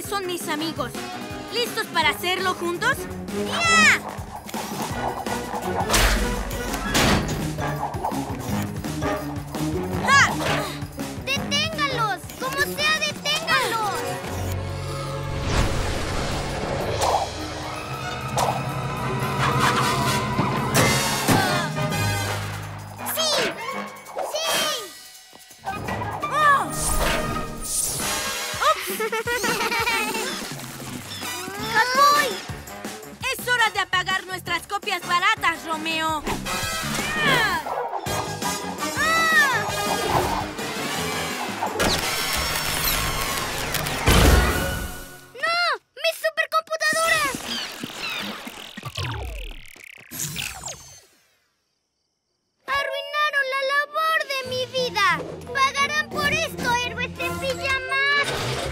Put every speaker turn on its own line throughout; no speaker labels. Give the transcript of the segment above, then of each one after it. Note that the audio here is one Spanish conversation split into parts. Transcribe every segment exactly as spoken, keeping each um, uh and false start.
son mis amigos. ¿Listos para hacerlo juntos? ¡Ya! ¡Ja!
¡Deténgalos! ¡Como sea, deténgalos! ¡Sí! ¡Sí!
¡Oh!
¡Catboy!
¡Es hora de apagar nuestras copias baratas, Romeo! ¡Ah!
¡Ah! ¡No! ¡Mis supercomputadoras! ¡Arruinaron la labor de mi vida! ¡Pagarán por esto, héroes en pijamas!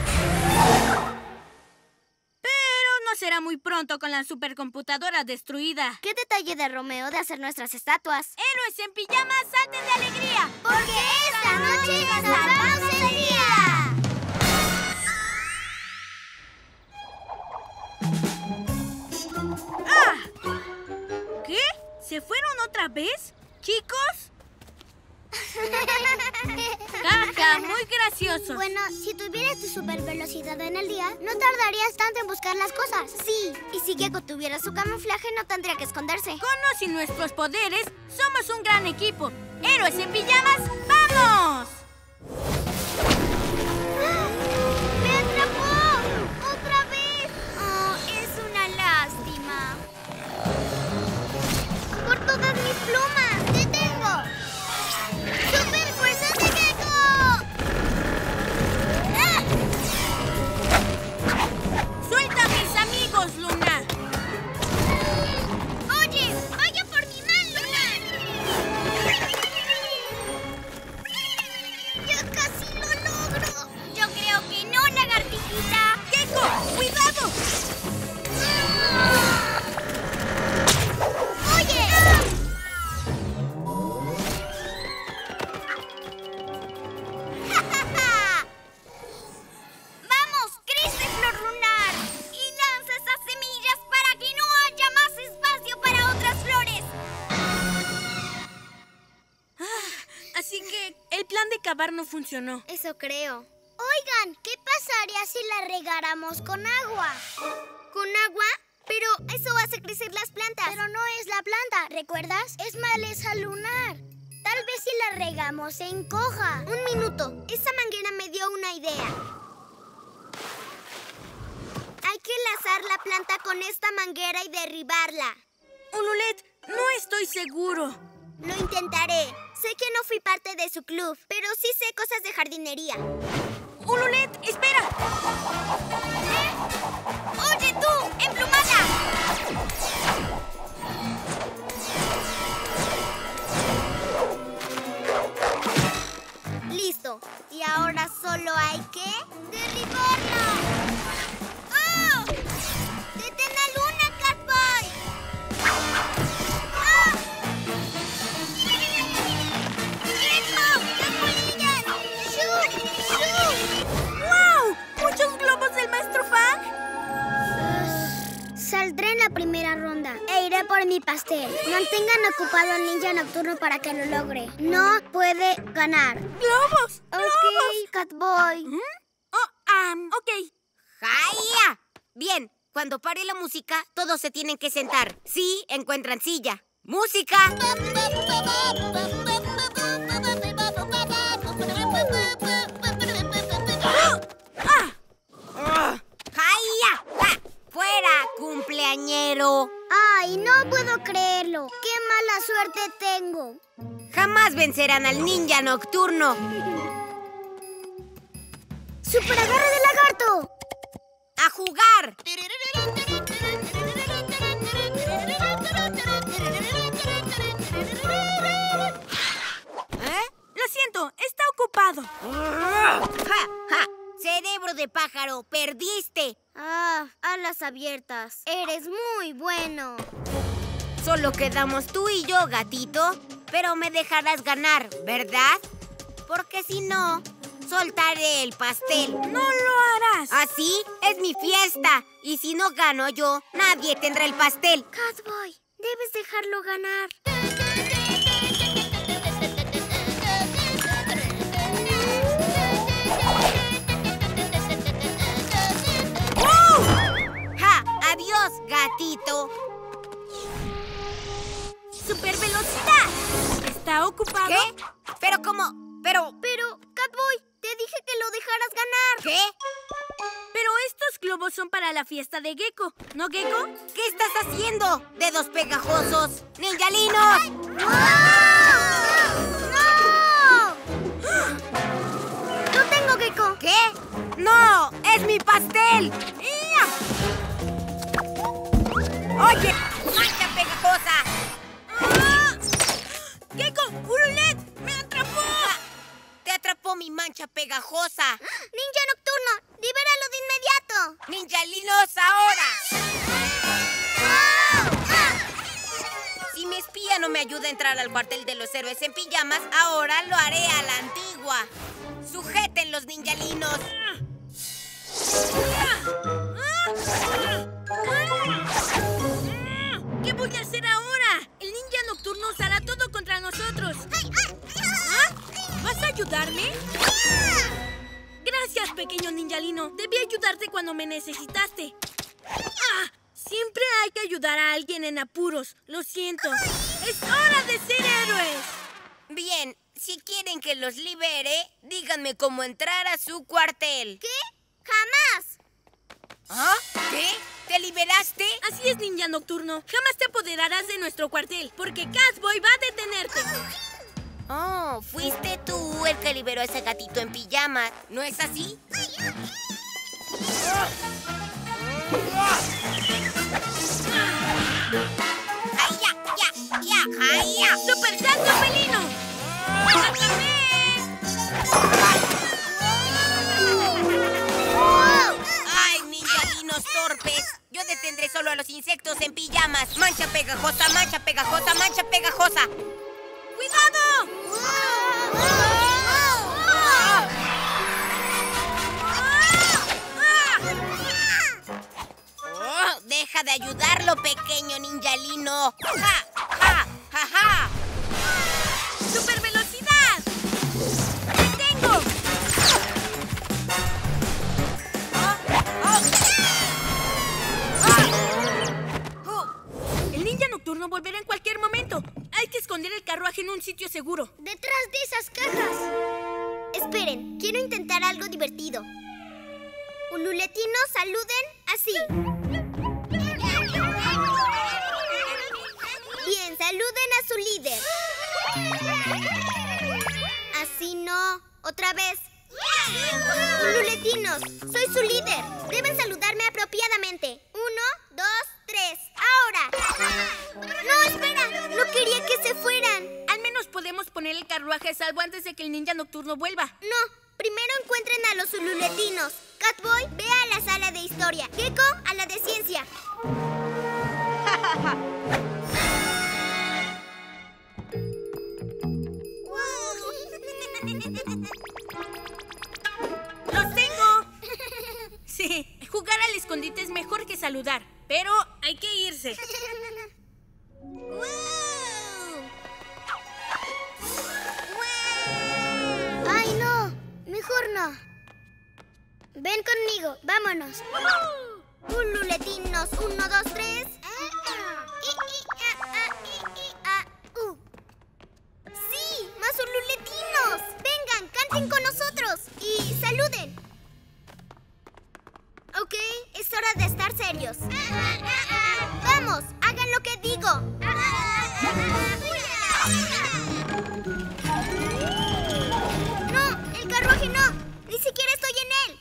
Pero no será muy pronto con la supercomputadora destruida.
¡Qué detalle de Romeo de hacer nuestras estatuas!
¡Héroes en pijamas, salten de alegría!
¡Porque esta noche salvamos el día!
¡Ah! ¿Qué? ¿Se fueron otra vez? ¿Chicos? Jaja, muy gracioso.
Bueno, si tuvieras tu super velocidad en el día, no tardarías tanto en buscar las cosas. Sí, y si Gecko tuviera su camuflaje, no tendría que esconderse.
Con o sin nuestros poderes, somos un gran equipo. ¡Héroes en pijamas, vamos!
¡Me atrapó! ¡Otra vez! Oh, es una lástima. ¡Por todas mis plumas! ¡Te tengo! ¡Super fuerza de Gecko! ¡Ah!
¡Suelta a mis amigos, Luna!
¡Oye! ¡Vaya por mi man, Luna! ¡Ya casi lo logro! Yo creo que no, lagartijita.
¡Gecko, cuidado!
¡Oye! ¡Vamos, crece, flor lunar! Y lanza esas semillas para que no haya más espacio para otras flores.
Así que el plan de cavar no funcionó.
Eso creo. Oigan, ¿qué pasaría si la regáramos con agua? ¿Con agua? Pero eso hace crecer las plantas. Pero no es la planta, ¿recuerdas? Es maleza lunar. Tal vez si la regamos se encoja. Un minuto. Esa manguera me dio una idea. Hay que enlazar la planta con esta manguera y derribarla.
Ululet, no estoy seguro.
Lo intentaré. Sé que no fui parte de su club, pero sí sé cosas de jardinería.
Ululet, espera.
¿Eh? ¡Oye tú, emplumada! Listo. Y ahora solo hay que derribarla. ¡Oh! ¡Detén a Luna, Catboy! ¡Ah! ¡Gecko! ¡Las polillas! ¡Shoo! ¡Shoo!
¡Wow! ¿Muchos globos del maestro Fang?
Saldré en la primera ronda e iré por mi pastel. Mantengan ocupado al ninja nocturno para que lo logre. No puede ganar.
¡Globos!
Ok,
¡Globos!
Catboy.
¿Mm? Oh, um, ok.
¡Jaya! Bien, cuando pare la música, todos se tienen que sentar. Sí, encuentran silla. ¡Música!
¡Ah!
¡Ah! ¡Jaya! ¡Ah! ¡Fuera, cumpleañero!
Ay, no puedo creerlo. ¡Qué mala suerte tengo!
Jamás vencerán al ninja nocturno.
¡Super agarre de lagarto!
¡A jugar!
¿Eh? Lo siento, está ocupado.
¡Ja! ¡Ja! Cerebro de pájaro, perdiste.
Ah, alas abiertas. Eres muy bueno.
Solo quedamos tú y yo, gatito. Pero me dejarás ganar, ¿verdad? Porque si no, soltaré el pastel.
¡No lo harás!
¿Así? Es mi fiesta. Y si no gano yo, nadie tendrá el pastel.
Catboy, debes dejarlo ganar.
¡Uh! ¡Ja! ¡Adiós, gatito!
¡Super velocidad! ¿Está ocupado?
¿Qué? ¿Pero cómo? Pero...
Pero, Catboy, te dije que lo dejaras ganar.
¿Qué?
Pero estos globos son para la fiesta de Gecko, ¿no, Gecko?
¿Qué estás haciendo? ¡Dedos pegajosos! ¡Ninjalinos!
¡No! ¡No tengo Gecko!
¿Qué? ¡No! ¡Es mi pastel!
¡Ia!
¡Oye! ¡Mancha pegajosa!
¡Ah! ¡Gecko! ¡Urulet! ¡Me atrapó!
¡Te atrapó mi mancha pegajosa!
¡Ninja Nocturno! ¡Libéralo de inmediato!
¡Ninjalinos ahora! Si mi espía no me ayuda a entrar al cuartel de los héroes en pijamas, ahora lo haré a la antigua. ¡Sujeten los ninjalinos!
¿Qué voy a hacer ahora? El ninja nocturno usará todo contra nosotros. ¿Ah? ¿Vas a ayudarme? Gracias, pequeño ninjalino. Debí ayudarte cuando me necesitaste. Ah, siempre hay que ayudar a alguien en apuros. Lo siento. ¡Es hora de ser héroes!
Bien, si quieren que los libere, díganme cómo entrar a su cuartel.
¿Qué? ¡Jamás!
¿Ah? ¿Qué? ¿Te liberaste?
Así es, ninja nocturno. Jamás te apoderarás de nuestro cuartel, porque Catboy va a detenerte.
Oh, fuiste tú el que liberó a ese gatito en pijama, ¿no es así? ¡Ay, ya, ya, ya! ¡Ay, ya!
¡Super salto felino! ¡Atrápame!
¡Ay, ninjalinos torpes! Yo detendré solo a los insectos en pijamas. ¡Mancha pegajosa, mancha pegajosa, mancha pegajosa!
¡Cuidado!
Oh, ¡deja de ayudarlo, pequeño ninjalino! ¡Ja, ja, ja, ja!
¡Super velocidad! ¡Te tengo! El ninja nocturno volverá en cualquier momento. Hay que esconder el carruaje en un sitio seguro.
¡Detrás de esas cajas! Esperen, quiero intentar algo divertido. Ululetinos, saluden así. Bien, saluden a su líder. Así no. Otra vez. Ululetinos, soy su líder. Deben saludarme apropiadamente. Uno, dos, tres. ¡Ahora! No, espera. No quería que se fueran.
Al menos podemos poner el carruaje a salvo antes de que el ninja nocturno vuelva.
No, primero encuentren a los ululetinos. Catboy, ve a la sala de historia. Gecko, a la de ciencia.
¡Los tengo! Sí, jugar al escondite es mejor que saludar, pero hay que irse.
¡Ay, no! Mejor no. Ven conmigo, vámonos. Ululetinos, uno, dos, tres. I, i, a, a, i, i, a, u. ¡Sí! ¡Más ululetinos! Vengan, canten con nosotros y saluden. Ok, es hora de estar serios. ¡Vamos! ¡Hagan lo que digo! ¡No! ¡El carruaje no! ¡Ni siquiera estoy en él!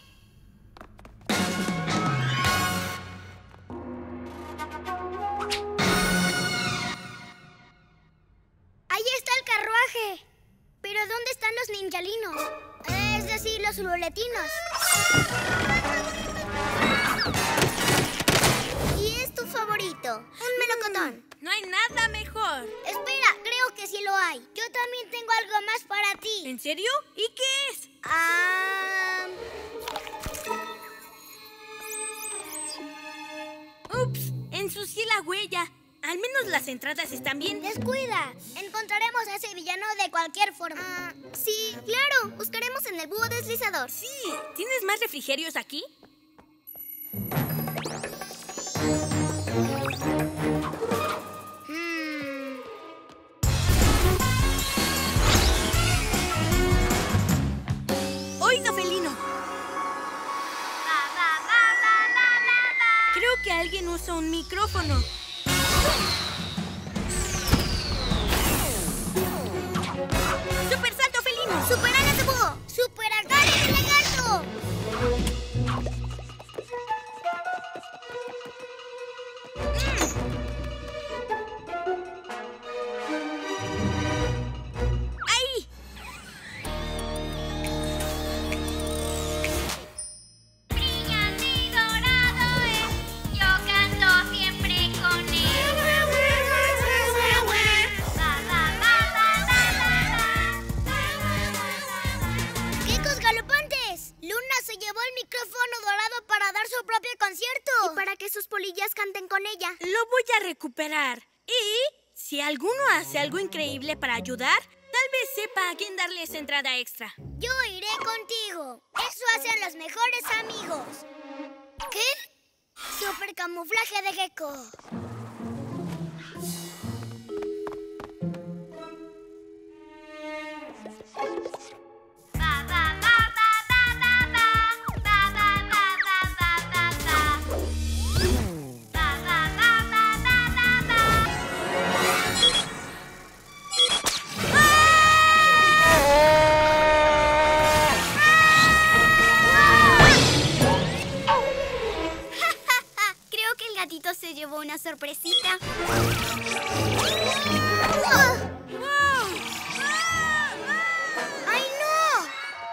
¡Ahí está el carruaje! ¿Pero dónde están los ninjalinos? Es decir, los ululetinos. ¿Y esto favorito? Un melocotón.
No hay nada mejor.
Espera, creo que sí lo hay. Yo también tengo algo más para ti.
¿En serio? ¿Y qué es?
Ah...
Ups, ensucié la huella. Al menos las entradas están bien.
Descuida. Encontraremos a ese villano de cualquier forma. Ah, sí, claro. Buscaremos en el búho deslizador.
Sí. ¿Tienes más refrigerios aquí?
Hmm.
Oiga, felino. Creo que alguien usa un micrófono. ¡Super salto felino!
¡Super alas de búho! ¡Super agarre de lagarto!
¡Ahí!
Brillante y dorado es, yo canto siempre con él. ¡Geckos galopantes! Luna se llevó el micrófono dorado para dar su propio concierto. Y para que sus polillas canten con ella.
Lo voy a recuperar. Y si alguno hace algo increíble para ayudar, tal vez sepa a quién darle esa entrada extra.
Yo iré contigo. Eso hacen los mejores amigos. ¿Qué? Super camuflaje de gecko. Creo que el gatito se llevó una sorpresita. ¡Ay, no!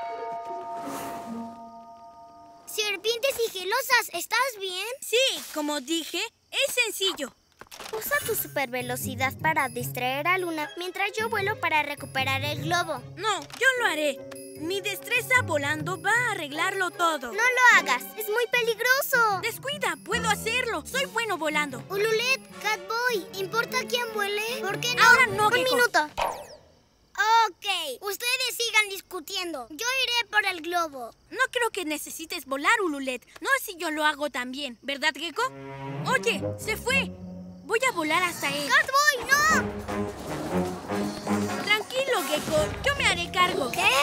Serpientes sigilosas, ¿estás bien?
Sí, como dije, es sencillo.
Usa tu super velocidad para distraer a Luna mientras yo vuelo para recuperar el globo.
No, yo lo haré. Mi destreza volando va a arreglarlo todo.
No lo hagas, es muy peligroso.
Descuida, puedo hacerlo. Soy bueno volando.
Ululet, Catboy, ¿importa quién vuele? ¿Por qué no?
Ahora no,
Un
Gecko.
minuto. Ok, ustedes sigan discutiendo. Yo iré por el globo.
No creo que necesites volar, Ululet. No si yo lo hago también, ¿verdad, Gecko? Oye, se fue. Voy a volar hasta él.
¡Catboy, no!
Tranquilo, Gecko. Yo me haré cargo.
¿Qué?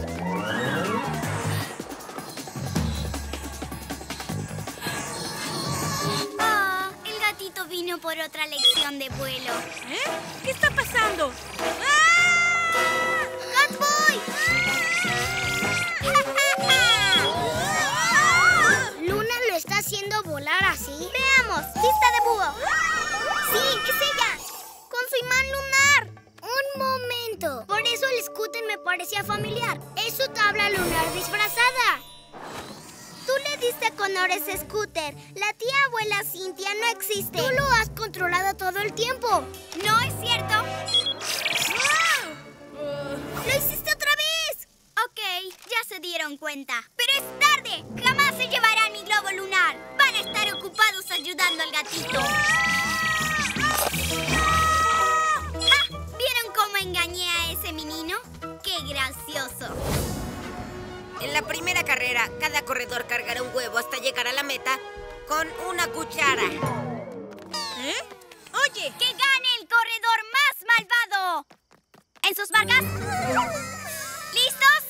Oh, el gatito vino por otra lección de vuelo.
¿Eh? ¿Qué está pasando? ¡Ah!
¡Catboy! ¿Luna lo está haciendo volar así? ¡Veamos! ¡Pista de búho! ¡Sí, es ella! ¡Con su imán lunar! ¡Un momento! Por eso el scooter me parecía familiar. Es su tabla lunar disfrazada. Tú le diste con ese scooter. La tía abuela Cintia no existe. Tú lo has controlado todo el tiempo. ¿No es cierto? ¡Lo hiciste otra vez! Ok, ya se dieron cuenta. ¡Pero es tarde! ¡Jamás se llevarán mi globo lunar! ¡Van a estar ocupados ayudando al gatito! ¡Ja! ¿Vieron cómo engañé a ese menino? ¡Qué gracioso!
En la primera carrera, cada corredor cargará un huevo hasta llegar a la meta con una cuchara.
¿Eh? Oye,
¡Que gane el corredor más malvado! ¿En sus marcas? ¿Listos?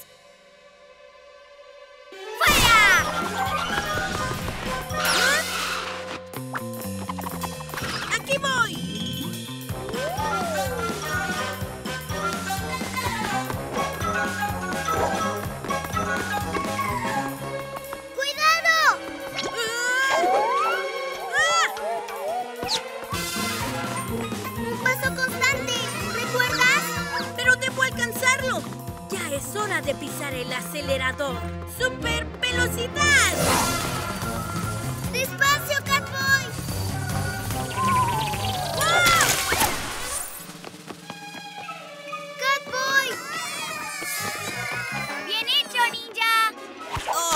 ¡Fuera!
aquí voy.
¡Cuidado! Un paso constante, ¿recuerdas?
Pero debo alcanzarlo. Ya es hora de pisar el acelerador. ¡Super velocidad!
¡Despacio, Catboy!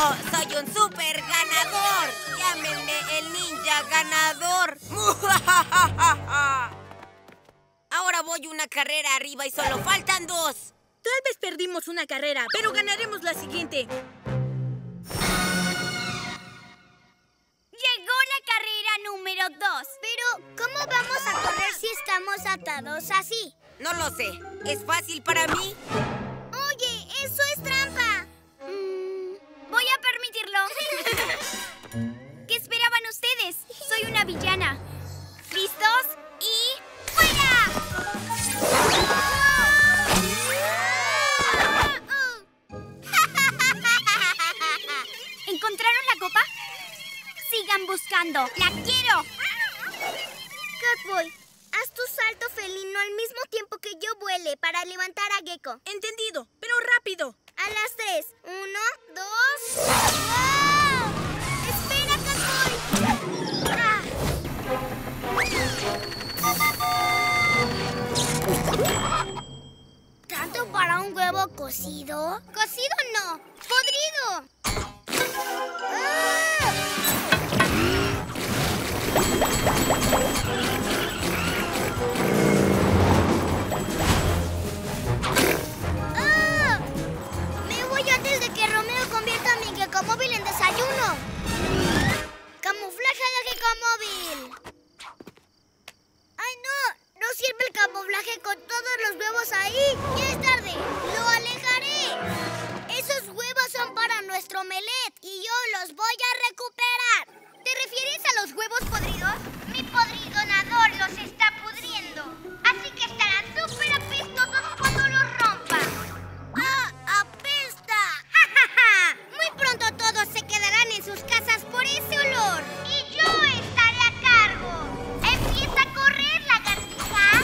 ¡Soy un super ganador! ¡Llámenme el ninja ganador! Ahora voy una carrera arriba y solo faltan dos.
Tal vez perdimos una carrera, pero ganaremos la siguiente.
Llegó la carrera número dos. Pero, ¿cómo vamos a correr si estamos atados así?
No lo sé. ¿Es fácil para mí?
Oye, eso es trampa. Mm, voy a permitirlo. ¿Qué esperaban ustedes? Soy una villana. ¿Listos? ¡Y fuera! ¿Encontraron la copa? Sigan buscando. ¡La quiero! Catboy, haz tu salto felino al mismo tiempo que yo vuele para levantar a Gecko.
Entendido, pero rápido.
A las tres. Uno, dos... ¡Wow! ¡Espera, Catboy! Ah. ¿Tanto para un huevo cocido? ¡Cocido no! ¡Podrido! ¡Ah! ¡Ah! Me voy antes de que Romeo convierta a mi Gekomóvil en desayuno. ¡Camuflaje de Gekomóvil! ¡Ay, no! ¡No sirve el camuflaje con todos los huevos ahí! ¡Ya es tarde! ¡Lo alejaré! Esos huevos son para nuestro omelette y yo los voy a recuperar. ¿Te refieres a los huevos podridos? Mi podridonador los está pudriendo. Así que estarán súper apestosos cuando los rompa. ¡Ah! ¡Apesta! ¡Ja, ja, ja! Muy pronto todos se quedarán en sus casas por ese olor. Y yo estaré a cargo. ¡Empieza a correr, lagartija!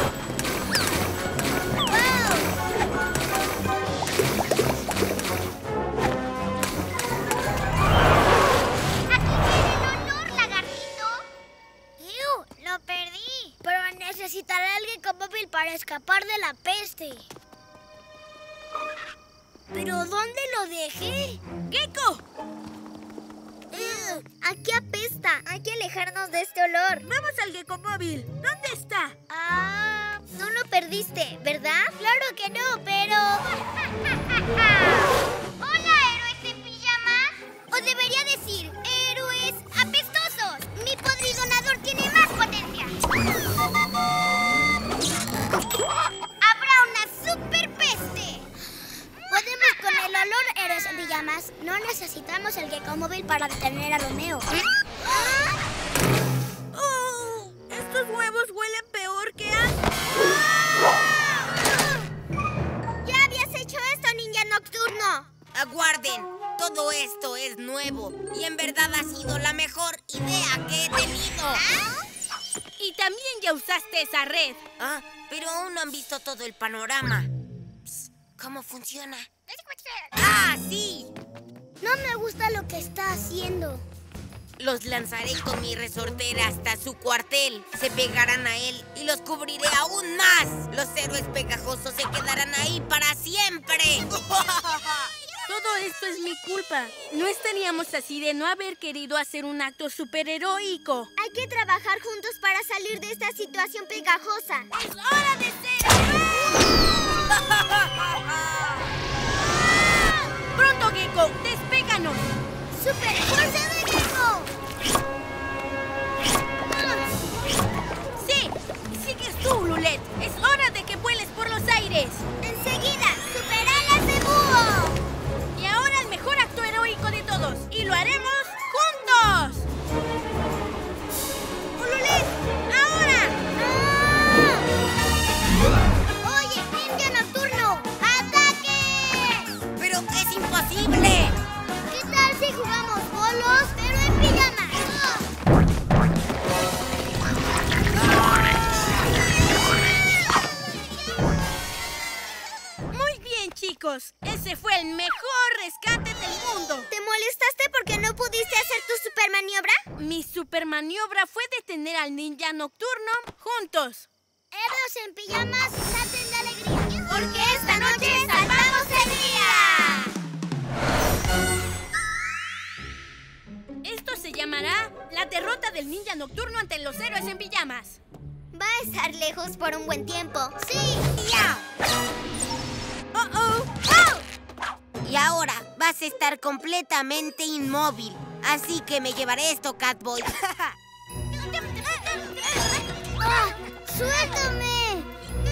Necesitaré a alguien con móvil para escapar de la peste. ¿Pero dónde lo dejé?
¡Gecko!
Uh, aquí apesta. Hay que alejarnos de este olor.
Vamos al Gekomóvil. ¿Dónde está?
Ah, no lo perdiste, ¿verdad? Claro que no, pero... ¡Hola, héroes en pijamas! O debería decir, héroes apestosos. Mi podridonador tiene más potencia. ¡Habrá una super peste! Podemos con el olor, héroes en pijamas. No necesitamos el Gekomóvil para detener a Romeo. ¿Ah?
¡Oh! Estos huevos huelen peor que antes.
¡Ya habías hecho esto, ninja nocturno!
Aguarden. Todo esto es nuevo y en verdad ha sido la mejor idea que he tenido.
¿Ah?
Y también ya usaste esa red.
Ah, pero aún no han visto todo el panorama. Psst, ¿cómo funciona? ¡Ah, sí!
No me gusta lo que está haciendo.
Los lanzaré con mi resortera hasta su cuartel. Se pegarán a él y los cubriré aún más. Los héroes pegajosos se quedarán ahí para siempre.
Todo esto es mi culpa. No estaríamos así de no haber querido hacer un acto superheroico.
Hay que trabajar juntos para salir de esta situación pegajosa.
¡Es hora de ser! ¡Pronto, Gecko! ¡Despéganos!
¡Super fuerza de Gecko!
¡Sí! ¡Sigues tú, Lulette! ¡Es hora de que vueles por los aires!
¡Enseguida! ¡Super alas de búho!
Y ahora el mejor acto heroico de todos. ¡Y lo haremos juntos! ¡Lulette! ¡Ahora!
¡Ah! ¡Oye, ninja nocturno! ¡Ataque!
¡Pero es imposible!
¿Qué tal si jugamos bolos, pero en pijamas?
Muy bien, chicos. Ese fue el mejor rescate del mundo.
¿Te molestaste porque no pudiste hacer tu super maniobra?
Mi super maniobra fue detener al ninja nocturno juntos.
Héroes en pijamas, salten de alegría. Porque esta noche salvamos el día.
La derrota del ninja nocturno ante los héroes en pijamas.
Va a estar lejos por un buen tiempo. ¡Sí!
¡Ya!
¡Oh, oh! ¡Oh!
Y ahora vas a estar completamente inmóvil. Así que me llevaré esto, Catboy.
¡Ah! ¡Suéltame!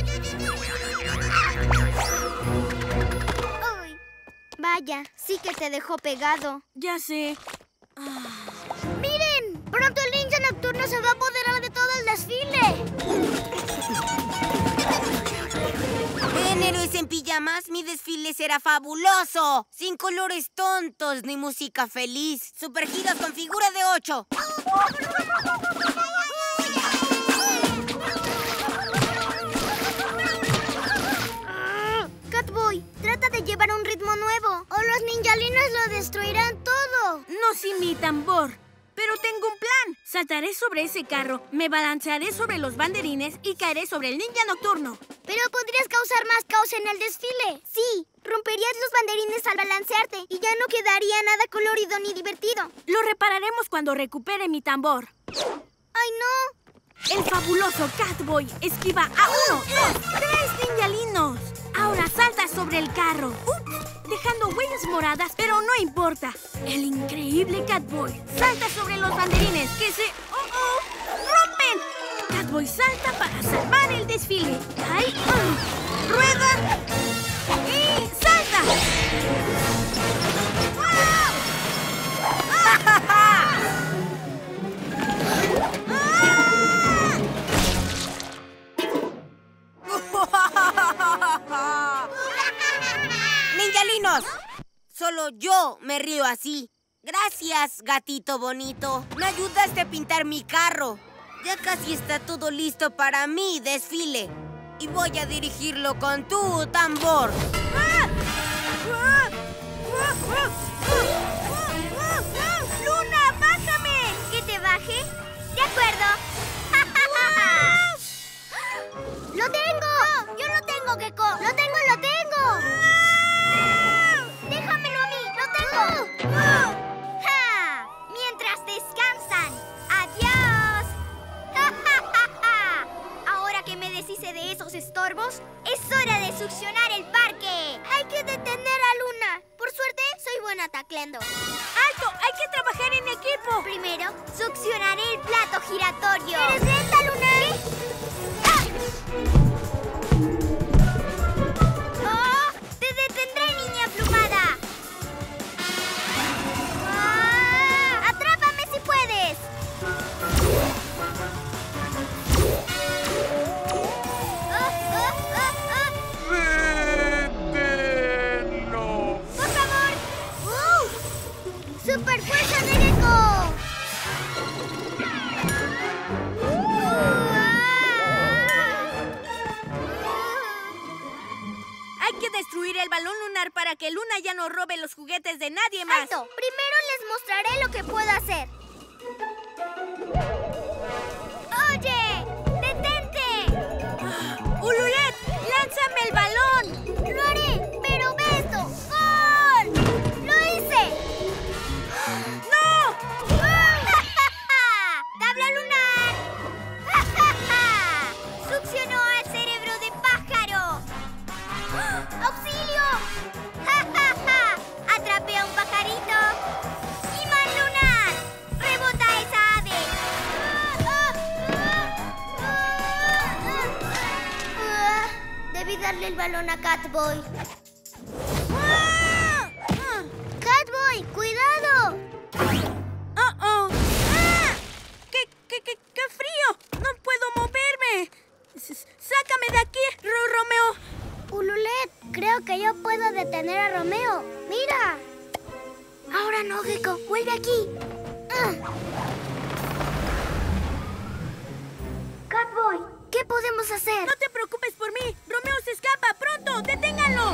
Ay, vaya, sí que te dejó pegado.
Ya sé.
¡Miren! ¡Pronto el ninja nocturno se va a apoderar de todo el desfile!
En Héroes en Pijamas, mi desfile será fabuloso. Sin colores tontos ni música feliz. Supergiros con figura de ocho.
Catboy, trata de llevar un ritmo nuevo o los ninjalinos lo destruirán todo.
No sin mi tambor. Pero tengo un plan. Saltaré sobre ese carro, me balancearé sobre los banderines y caeré sobre el ninja nocturno.
Pero podrías causar más caos en el desfile. Sí, romperías los banderines al balancearte y ya no quedaría nada colorido ni divertido.
Lo repararemos cuando recupere mi tambor.
¡Ay, no!
El fabuloso Catboy esquiva a uno, dos, tres ninjalinos. Ahora salta sobre el carro. Ups, dejando huellas moradas, pero no importa. El increíble Catboy salta sobre los banderines que se... ¡Oh, oh! ¡Rompen! Catboy salta para salvar el desfile. ¡Cae! ¡Uh! ¡Rueda! ¡Y salta! ¡Ah! ¡Ah!
¡Ninjalinos! Solo yo me río así. Gracias, gatito bonito. Me ayudaste a pintar mi carro. Ya casi está todo listo para mi desfile. Y voy a dirigirlo con tu tambor.
¡Luna, bájame! ¿Que te baje? De acuerdo. ¡Lo tengo! ¡Yo lo tengo, Gecko! ¡Lo tengo, lo tengo! ¡Déjamelo a mí! ¡Lo tengo! ¡Ja! Mientras descansan. ¡Adiós! Ahora que me deshice de esos estorbos, es hora de succionar el parque. Hay que detener a Luna. Por suerte, soy buena tacleando.
¡Alto! ¡Hay que trabajar en equipo!
Primero, succionaré el plato giratorio. ¿Eres lenta, Luna? ¡Ah! ¡Oh! ¡Te detendré, niña plumada! ¡Ah! ¡Atrápame si puedes! ¡Oh, oh, oh, oh!
¡Deténlo!
¡Por favor! ¡Uh! ¡Super fuerza de Gecko!
Hay que destruir el balón lunar para que Luna ya no robe los juguetes de nadie más.
¡Alto! Primero les mostraré lo que puedo hacer. ¡Oye! ¡Detente!
¡Ululet! ¡Lánzame el balón!
¡Lo haré! ¡Pero ve esto! ¡Gol! ¡Lo hice!
¡No!
¡Tabla lunar! ¡Succionó al cerebro de pájaro! ¡Auxilio! ¡Atrapé a un pajarito! ¡Imán lunar! ¡Rebota esa ave! Debí darle el balón a Catboy. ¡Catboy, cuidado!
¡Oh, oh! ¡Ah! ¡Qué, qué, qué, qué frío! ¡No puedo moverme! S- ¡Sácame de aquí, Ro- Romeo!
Ululet, creo que yo puedo detener a Romeo. ¡Mira! Ahora no, Gecko. Vuelve aquí. Ah. Catboy, ¿qué podemos hacer?
¡No te preocupes por mí! ¡Romeo se escapa! ¡Pronto! ¡Deténganlo!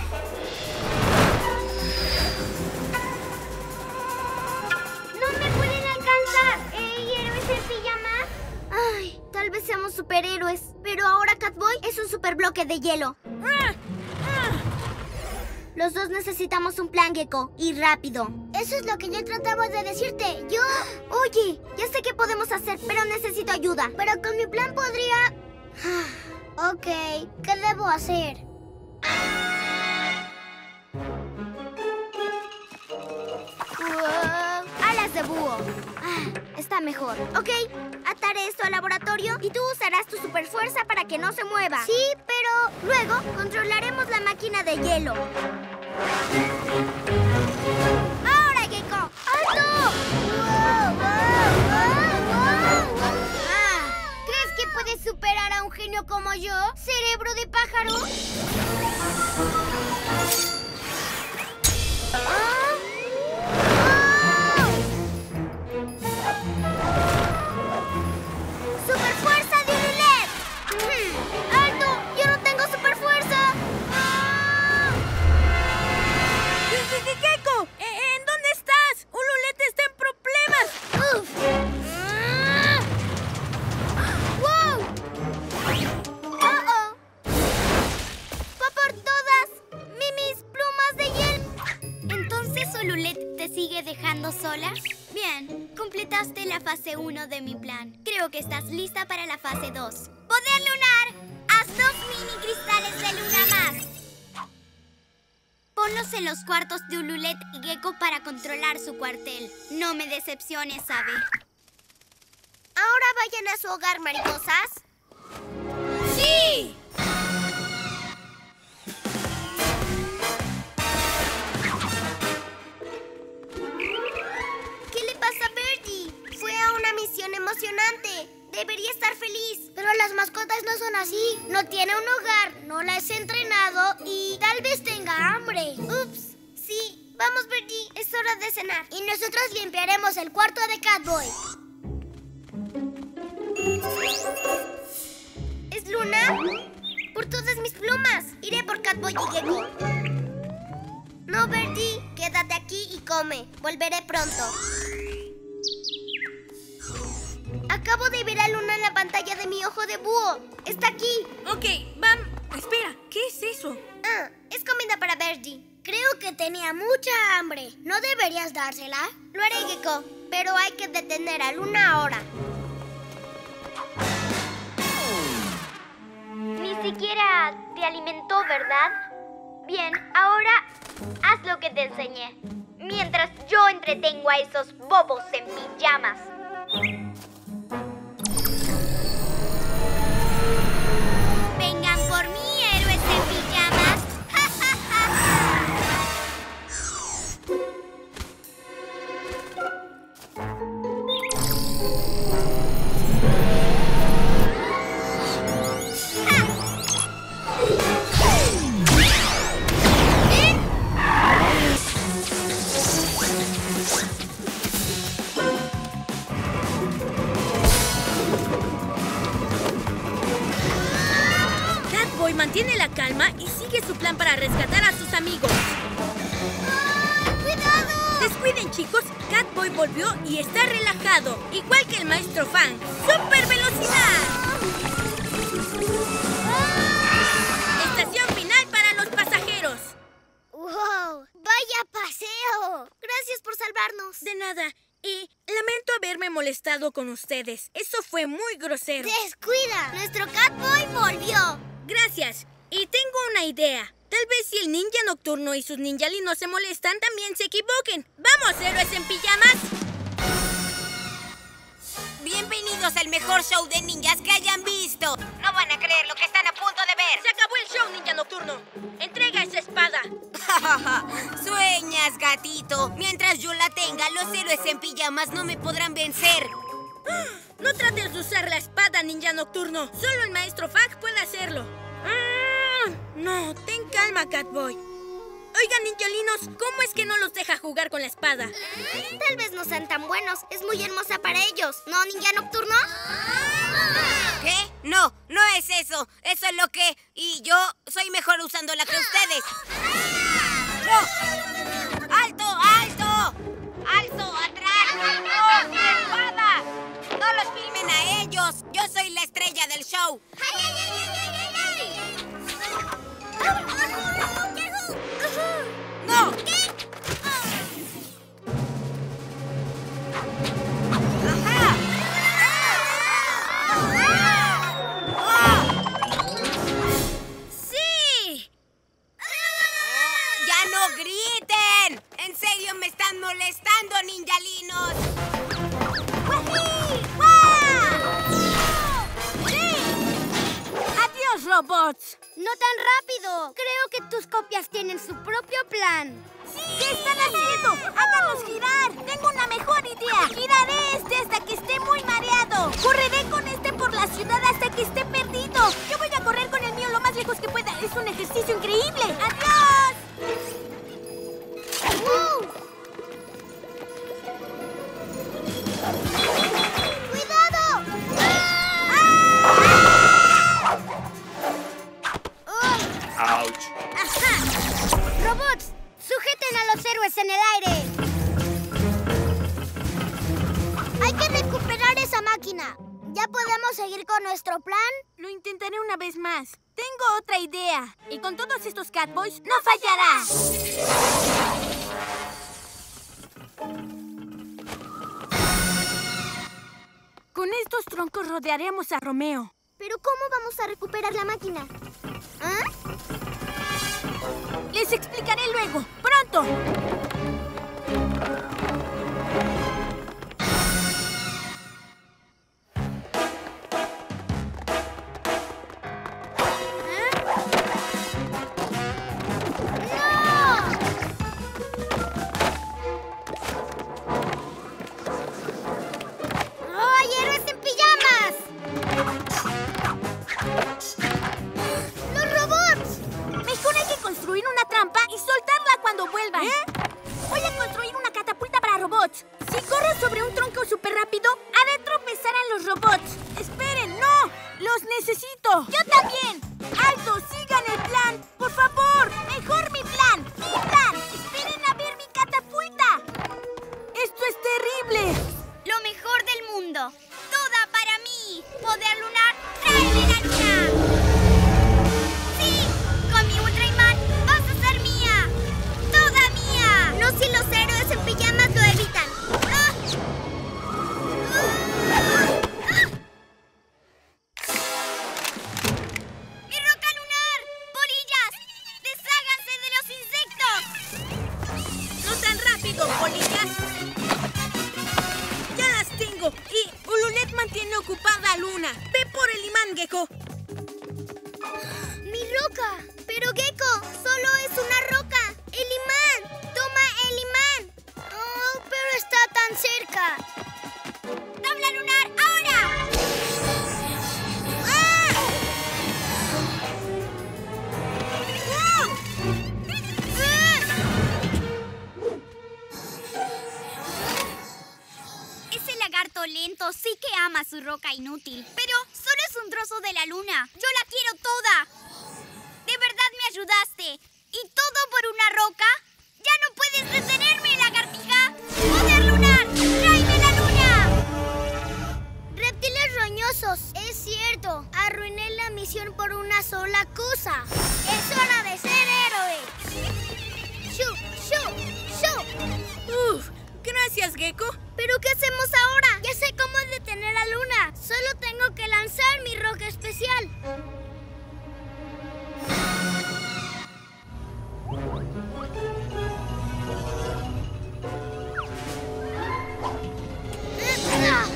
¡No me pueden alcanzar! ¿Eh, héroes en pijama? Ay, tal vez seamos superhéroes. Pero ahora Catboy es un superbloque de hielo.
¡Ah! ¡Ah!
Los dos necesitamos un plan, Gecko, y rápido. Eso es lo que yo trataba de decirte. Yo... Oye, ya sé qué podemos hacer, pero necesito ayuda. Pero con mi plan podría... Ok, ¿qué debo hacer? Uh, alas de búho. Ah, está mejor. Ok, ataré esto al laboratorio y tú usarás tu superfuerza para que no se mueva. Sí, pero luego controlaremos la máquina de hielo. ¡Ahora, Gecko! ¡Alto! ¡Wow, wow, wow, wow! Ah, ¿crees que puedes superar a un genio como yo? ¿Cerebro de pájaro? ¿Ah? ¡Superfuerza de Ululet! Mm, ¡alto! ¡Yo no tengo superfuerza! ¡Ah!
¡Gecko! ¿En dónde estás? ¡Ululet está en problemas!
¡Uf! ¡Wow! ¡Oh-oh! ¡Va por todas mi- mis plumas de hiel! ¿Entonces Ululet te sigue dejando sola? Bien, completaste la fase uno de mi plan. Creo que estás lista para la fase dos. ¡Poder lunar! ¡Haz dos mini cristales de luna más! Ponlos en los cuartos de Ululet y Gecko para controlar su cuartel. No me decepciones, Sabe. ¿Ahora vayan a su hogar, mariposas?
¡Sí!
¿Qué le pasa a Birdie? Fue a una misión emocionante. Debería estar feliz. Pero las mascotas no son así. No tiene un hogar, no la has entrenado y tal vez tenga hambre. Ups. Sí, vamos, Birdie. Es hora de cenar. Y nosotros limpiaremos el cuarto de Catboy. ¿Es Luna? Por todas mis plumas. Iré por Catboy y Gecko. No, Birdie. Quédate aquí y come. Volveré pronto. Acabo de ver a Luna en la pantalla de mi ojo de búho. Está aquí.
Ok, Bam. Espera, ¿qué es eso?
Ah, es comida para Birdie. Creo que tenía mucha hambre. ¿No deberías dársela? Lo haré, Gecko. Pero hay que detener a Luna ahora. Ni siquiera te alimentó, ¿verdad? Bien, ahora haz lo que te enseñé. Mientras yo entretengo a esos bobos en pijamas. Vengan por mí, héroes en pijamas. ¡Ja, ja, ja, ja!
Catboy mantiene la calma y sigue su plan para rescatar a sus amigos.
¡Ay, cuidado!
Descuiden, chicos. Catboy volvió y está relajado, igual que el maestro Fang. ¡Super velocidad! Estación final para los pasajeros.
¡Wow! ¡Vaya paseo! Gracias por salvarnos.
De nada. Y lamento haberme molestado con ustedes. Eso fue muy grosero.
¡Descuida! ¡Nuestro Catboy volvió!
Gracias. Y tengo una idea. Tal vez si el ninja nocturno y sus ninjalinos se molestan, también se equivoquen. ¡Vamos, héroes en pijamas!
Bienvenidos al mejor show de ninjas que hayan visto. No van a creer lo que están a punto de ver.
¡Se acabó el show, ninja nocturno! ¡Entrega esa espada!
Sueñas, gatito. Mientras yo la tenga, los héroes en pijamas no me podrán vencer.
No trates de usar la espada, ninja nocturno. Solo el maestro Fang puede hacerlo. Ah, no, ten calma, Catboy. Oigan, ninjalinos, ¿cómo es que no los deja jugar con la espada?
Tal vez no sean tan buenos. Es muy hermosa para ellos. ¿No, ninja nocturno?
¿Qué? No, no es eso. Eso es lo que... Y yo soy mejor usándola que ustedes. ¡No! ¡Alto, alto! ¡Alto, atrás! ¡No, mi espada! ¡No los filmen a ellos! ¡Yo soy la estrella del show!
¡Ay, ay, ay, ay, ay, ay!
están molestando, ninjalinos!
¡Wahí! ¡Wah! ¡Sí! ¡Adiós, robots!
¡No tan rápido! Creo que tus copias tienen su propio plan.
¡Sí! ¿Qué están haciendo? ¡Háganos girar! ¡Tengo una mejor idea! ¡Giraré este hasta que esté muy mareado! ¡Correré con este por la ciudad hasta que esté perdido! ¡Yo voy a correr con el mío lo más lejos que pueda! ¡Es un ejercicio increíble! ¡Adiós!
¡Uh! ¡Cuidado! ¡Ah! ¡Ah!
¡Auch!
¡Ajá! ¡Robots! ¡Sujeten a los héroes en el aire! ¡Hay que recuperar esa máquina! ¿Ya podemos seguir con nuestro plan?
Lo intentaré una vez más. Tengo otra idea. Y con todos estos Catboys, ¡no fallará! Con estos troncos rodearemos a Romeo.
¿Pero cómo vamos a recuperar la máquina? ¿Ah?
Les explicaré luego. ¡Pronto! Si corro sobre un tronco súper rápido, haré tropezar a los robots. ¡Esperen! ¡No! ¡Los necesito! ¡Yo también! ¡Alto! ¡Sigan el plan! ¡Por favor! ¡Mejor mi plan! ¡Mi plan! ¡Esperen a ver mi catapulta! ¡Esto es terrible!
¡Lo mejor del mundo! ¡Toda para mí! ¡Poder lunar! ¡Tráeme la luna! ¡Sí! ¡Con mi Ultra Imán vas a ser mía! ¡Toda mía! No si los héroes en pijamas lo evitan. ¡Ah! ¡Ah! ¡Mi roca lunar! ¡Polillas! ¡Desháganse de los insectos!
¡No tan rápido, polillas! ¡Ya las tengo! Y Ululet mantiene ocupada a Luna. ¡Ve por el imán, Gecko!
¡Mi roca! Pero Gecko, solo es una roca. ¡El imán! ¡Toma el imán! ¡Oh, pero está tan cerca! ¡Tabla lunar, ahora! ¡Ah! ¡Ah! Ese lagarto lento sí que ama su roca inútil. Pero solo es un trozo de la luna. ¡Yo la quiero toda! ¿De verdad me ayudaste? ¿Y todo por una roca? ¡Ya no puedes retenerme, lagartija! ¡Poder lunar! ¡Tráeme la luna! ¡Reptiles roñosos! Es cierto. Arruiné la misión por una sola cosa. ¡Es hora de ser héroe! ¡Shoo! ¡Shoo! ¡Shoo!
¡Uf! Gracias, Gecko.
¿Pero qué hacemos ahora? Ya sé cómo detener a Luna. Solo tengo que lanzar mi roca especial. ¡Ah!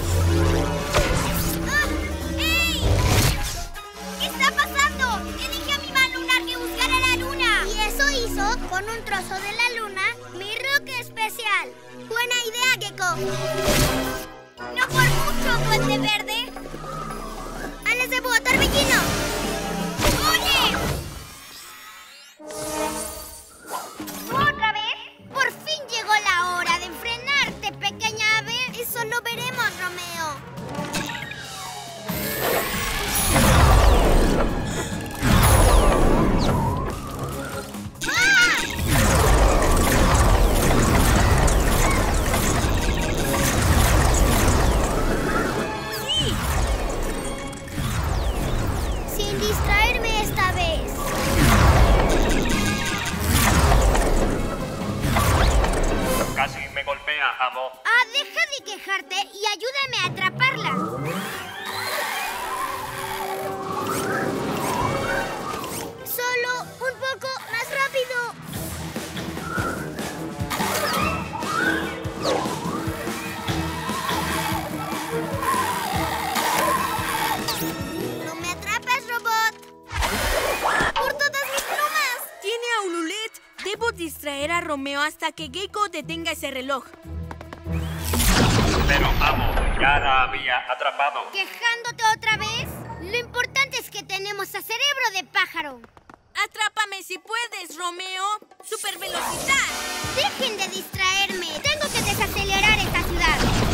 ¡Ey! ¿Qué está pasando? Le dije a mi imán lunar que buscara la luna. Y eso hizo, con un trozo de la luna, mi roca especial. Buena idea, Gecko. No por mucho, duende verde. ¡Alas de búho, torbellino! ¡Oye! ¿Otra vez? Por fin llegó la hora de enfrenarte, pequeña ave. Eso lo veremos, Romeo. ¡Ah!
¡Sí!
Sin distraerme esta vez.
Casi me golpea, amo.
Ah, deja de quejarte y ayúdame a atraparla. Solo un poco más rápido.
Romeo, hasta que Gecko detenga ese reloj.
Pero, Amo, ya la había atrapado.
¿Quejándote otra vez? Lo importante es que tenemos a Cerebro de Pájaro.
¡Atrápame si puedes, Romeo! ¡Super velocidad!
¡Dejen de distraerme! ¡Tengo que desacelerar esta ciudad!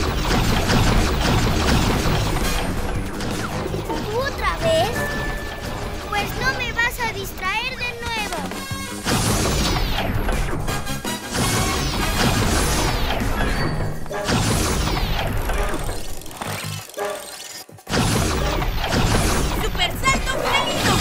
¿Tú otra vez? Pues no me vas a distraer de nuevo.
¡Super salto felino!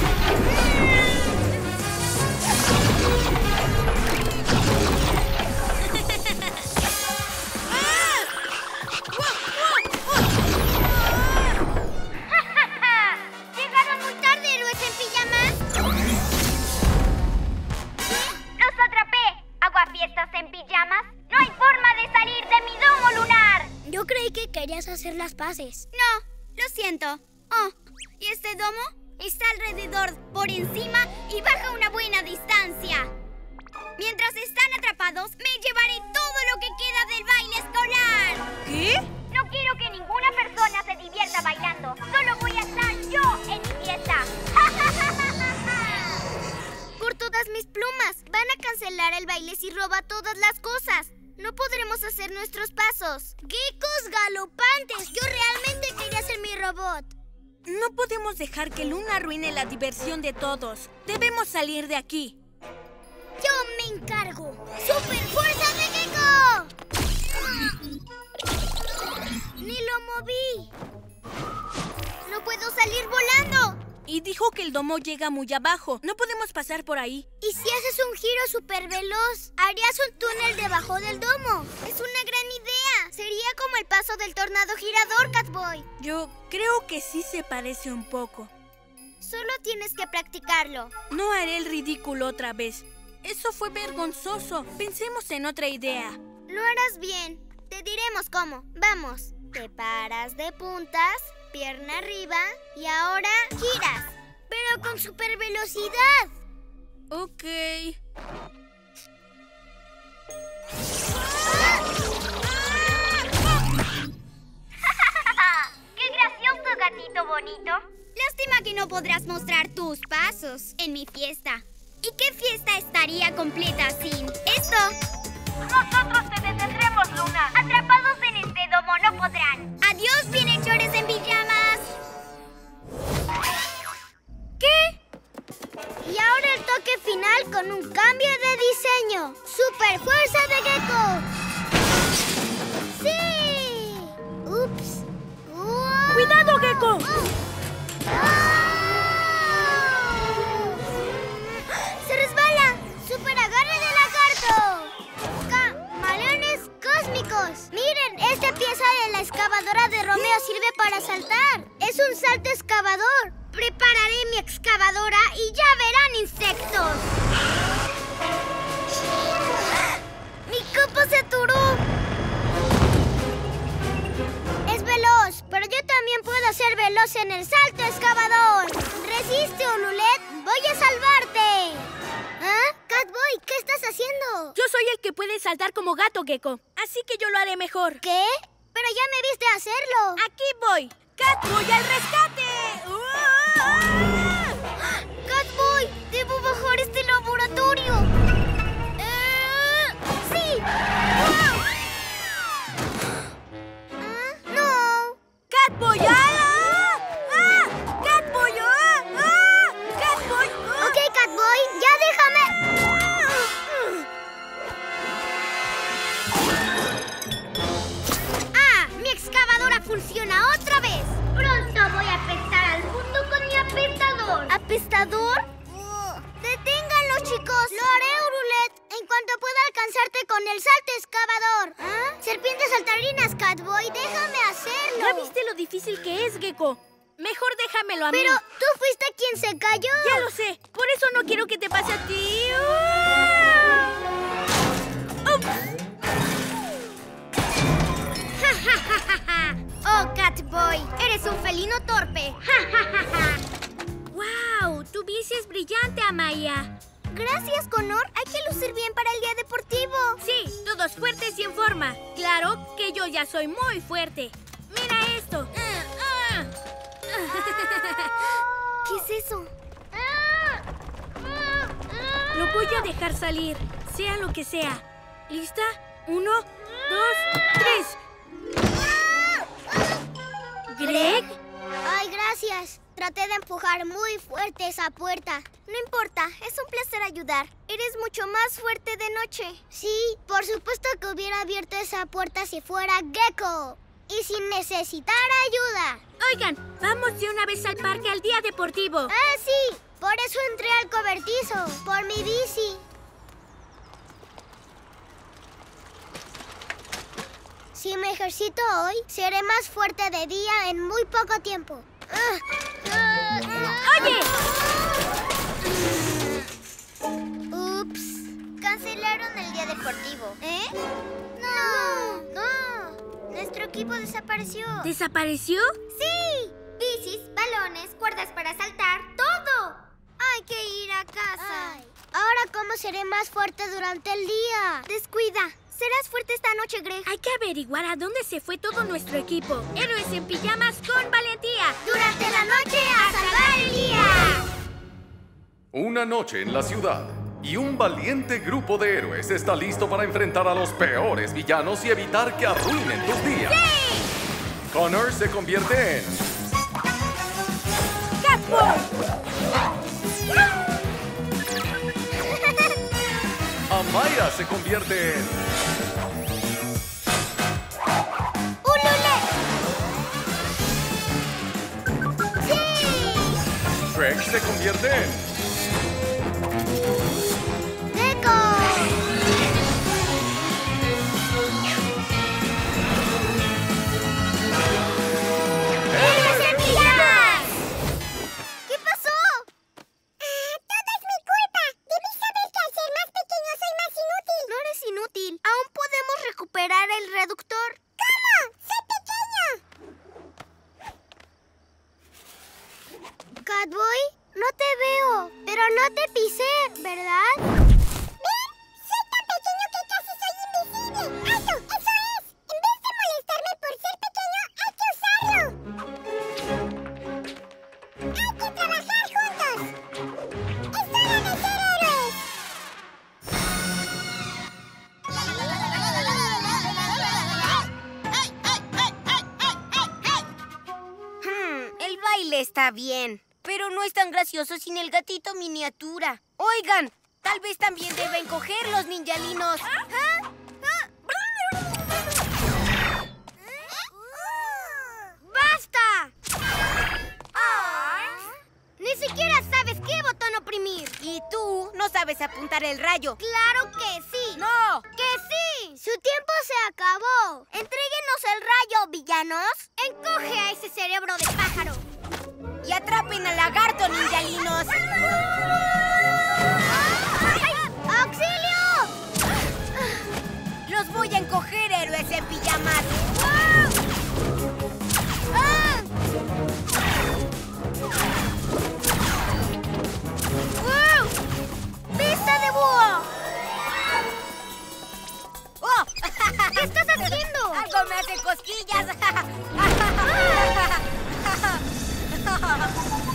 ¿Llegaron muy tarde, héroes en pijamas? ¡Los atrapé! ¿Aguafiestas en pijamas? ¡No hay forma de salir de mi domo lunar! Yo creí que querías hacer las paces. No, lo siento. Oh, ¿y este domo? Está alrededor, por encima y baja una buena distancia. Mientras están atrapados, me llevaré todo lo que queda del baile escolar.
¿Qué?
No quiero que ninguna persona se divierta bailando. Solo voy a estar yo en mi fiesta. Por todas mis plumas. Van a cancelar el baile si roba todas las cosas. No podremos hacer nuestros pasos. ¡Geckos galopantes! Yo realmente quería ser mi robot.
No podemos dejar que Luna arruine la diversión de todos. Debemos salir de aquí.
¡Yo me encargo! ¡Super fuerza de Gecko! ¡Ni lo moví! ¡No puedo salir volando!
Y dijo que el domo llega muy abajo. No podemos pasar por ahí.
¿Y si haces un giro súper veloz? Harías un túnel debajo del domo. Es una gran idea. Sería como el paso del tornado girador, Catboy.
Yo creo que sí se parece un poco.
Solo tienes que practicarlo.
No haré el ridículo otra vez. Eso fue vergonzoso. Pensemos en otra idea.
Lo harás bien. Te diremos cómo. Vamos. Te paras de puntas, pierna arriba y ahora giras. Pero con super velocidad.
Ok.
¡Qué gracioso, gatito bonito! Lástima que no podrás mostrar tus pasos en mi fiesta. ¿Y qué fiesta estaría completa sin esto?
Nosotros te detendremos, Luna.
Atrapados en este domo no podrán. ¡Adiós, bienhechores en pijamas! ¿Qué? Y ahora el toque final con un cambio de diseño. ¡Super fuerza de Gecko! ¡Sí! ¡Ups! ¡Wow!
¡Cuidado, Gecko!
¡Oh! ¡Se resbala! ¡Super agarre de lagarto! ¡Camaleones cósmicos! ¡Miren! Esta pieza de la excavadora de Romeo sirve para saltar. ¡Es un salto excavador! Prepararé mi excavadora y ya verán insectos. ¡Mi copa se atoró! Es veloz, pero yo también puedo ser veloz en el salto excavador. ¡Resiste, Ululet! ¡Voy a salvarte! ¿Ah? Catboy, ¿qué estás haciendo?
Yo soy el que puede saltar como gato, Gecko. Así que yo lo haré mejor.
¿Qué? Pero ya me viste hacerlo.
¡Aquí voy! ¡Catboy al rescate! ¡Uah!
¡Catboy! ¡Debo bajar este laboratorio! Eh, ¡Sí! ¡Ah! ¡No!
¡Catboy! ¡Ah! ¡Ah! ¡Catboy! ¡Ah! ¡Ah! ¡Catboy! ¡Ah!
Ok, Catboy, ya déjame... ¡Ah! ¡Mi excavadora funciona otra vez! ¡Pronto voy a apestar al mundo con mi apestador! ¿Apestador? ¡Deténganlo, chicos! ¡Lo haré, Urulet! En cuanto pueda alcanzarte con el salto excavador. ¿Ah? ¡Serpientes saltarinas, Catboy! ¡Déjame hacerlo!
¿Ya viste lo difícil que es, Gecko? Mejor déjamelo a mí.
Pero tú fuiste quien se cayó.
Ya lo sé. Por eso no quiero que te pase a ti.
¡Oh, Catboy! ¡Eres un felino torpe!
¡Wow! Tu bici es brillante, Amaya.
Gracias, Connor. Hay que lucir bien para el día deportivo.
Sí, todos fuertes y en forma. Claro que yo ya soy muy fuerte. ¡Mira esto!
¿Qué es eso?
Lo voy a dejar salir, sea lo que sea. ¿Lista? Uno, dos, tres. ¿Greg?
Ay, gracias. Traté de empujar muy fuerte esa puerta. No importa, es un placer ayudar. Eres mucho más fuerte de noche. Sí, por supuesto que hubiera abierto esa puerta si fuera Gecko. Y sin necesitar ayuda.
Oigan, vamos de una vez al parque al día deportivo.
Ah, sí. Por eso entré al cobertizo. Por mi bici. Si me ejercito hoy, seré más fuerte de día en muy poco tiempo.
¡Oye!
Ups. Cancelaron el día deportivo. ¿Eh? No. No. Nuestro equipo desapareció.
¿Desapareció?
¡Sí! Bicis, balones, cuerdas para saltar, ¡todo! Hay que ir a casa. Ay. Ahora, ¿cómo seré más fuerte durante el día? Descuida. Serás fuerte esta noche, Greg.
Hay que averiguar a dónde se fue todo nuestro equipo. Héroes en pijamas con valentía.
Durante la noche a salvar el día.
Una noche en la ciudad y un valiente grupo de héroes está listo para enfrentar a los peores villanos y evitar que arruinen tus días.
¡Sí!
Connor se convierte en...
¡Catboy!
Amaya se convierte en...
¡Ulule! ¡Sí!
Greg se convierte en...
¡Gecko! ¡Héroes en pijamas! ¿Qué pasó? Ah, todo es mi culpa. Debí saber que al ser más pequeño soy más inútil. No eres inútil. Aún podemos recuperar el reductor. ¿Cómo? ¡Soy pequeño! Catboy, no te veo, pero no te pisé, ¿verdad? ¿Ven? Soy tan pequeño que casi soy invisible. ¡Alto! ¡Eso es! En vez de molestarme por ser pequeño, hay que usarlo. ¡Hay que trabajar juntos! ¡Es hora de ser héroes!
Hmm, el baile está bien, pero no es tan gracioso sin el gatito miniatura. Oigan, tal vez también deben coger los ninjalinos.
¡Basta! Ni siquiera sabes qué botón oprimir.
Y tú no sabes apuntar el rayo.
¡Claro que sí!
¡No!
¡Que sí! ¡Su tiempo se acabó! ¡Entréguenos el rayo, villanos! ¡Encoge a ese cerebro de pájaro!
¡Y atrapen al lagarto, ninjalinos!
¡Auxilio!
¡Los voy a encoger, héroes en pijamas!
¡Ah! ¡Wow! ¡Vista de búho!
¡Oh!
¿Qué estás haciendo?
¡Algo me hace cosquillas!